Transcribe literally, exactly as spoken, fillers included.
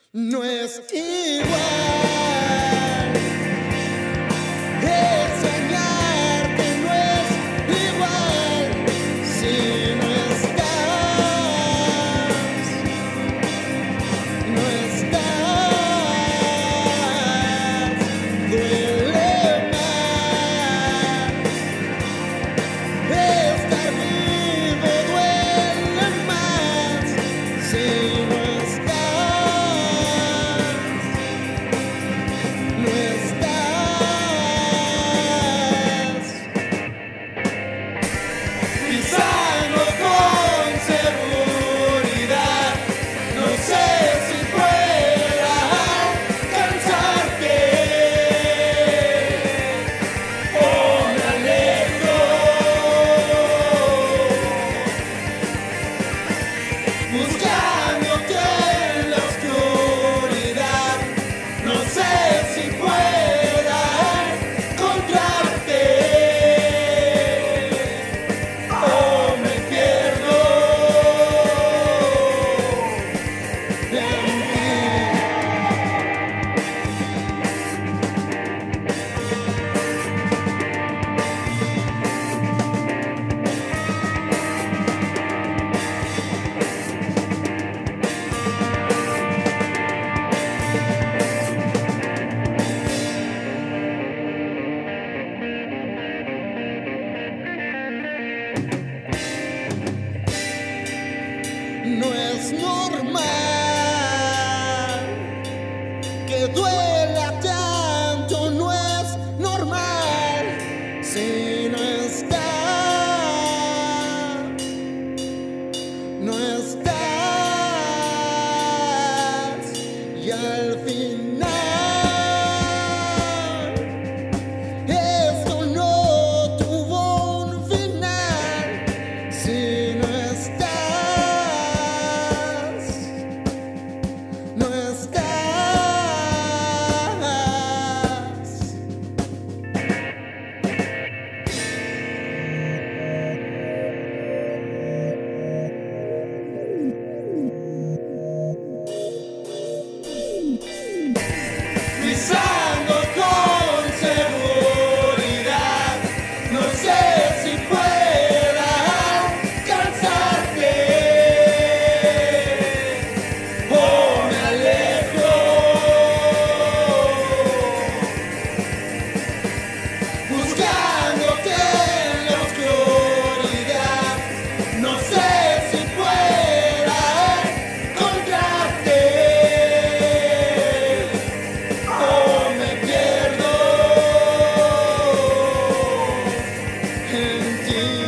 No es igual extrañarte, no es igual si no estás, no estás, duele más, estar vivo duele más si no estás, no estás, pisando con seguridad, no sé si pueda alcanzarte o me alejo, buscándote en la oscuridad, no sé si pueda encontrarte o me pierdo en ti. No es normal que duela tanto, no es normal si no estás, no estás, y al final esto no tuvo un final si no estás, no estás. Pisando con seguridad, no sé si pueda alcanzarte o me alejo, buscándote en la oscuridad, no sé si pueda encontrarte o me pierdo en ti.